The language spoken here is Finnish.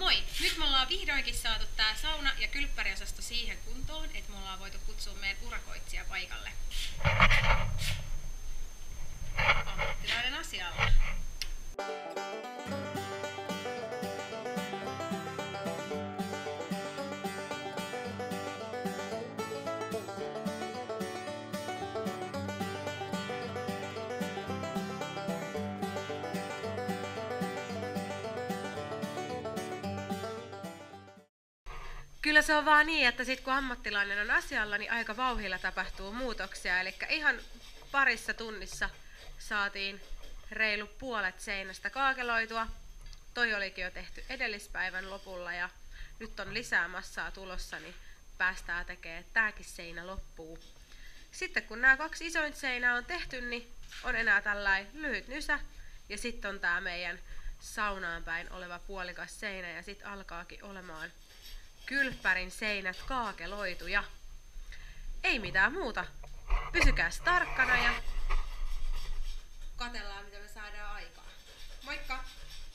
Moi! Nyt me ollaan vihdoinkin saatu tää sauna- ja kylppäriosasto siihen kuntoon, että me ollaan voitu kutsua meidän urakoitsija paikalle. Ammattilainen asialla. Kyllä se on vaan niin, että sit kun ammattilainen on asialla, niin aika vauhdilla tapahtuu muutoksia. Eli ihan parissa tunnissa saatiin reilu puolet seinästä kaakeloitua. Toi olikin jo tehty edellispäivän lopulla ja nyt on lisää massaa tulossa, niin päästään tekemään, että tääkin seinä loppuu. Sitten kun nämä kaksi isointa seinää on tehty, niin on enää tällainen lyhyt nysä ja sitten on tää meidän saunaan päin oleva puolikas seinä ja sitten alkaakin olemaan kylppärin seinät kaakeloituja. Ei mitään muuta. Pysykääs tarkkana ja katsellaan mitä me saadaan aikaan. Moikka!